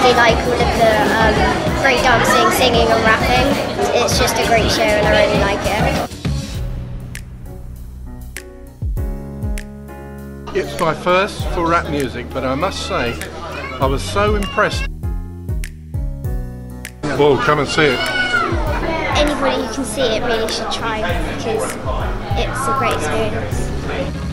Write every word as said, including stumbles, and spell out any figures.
really like all of the um, break dancing, singing and rapping. It's just a great show and I really like it. It's my first for rap music, but I must say I was so impressed. Well, come and see it. Anybody who can see it really should try because it's a great experience.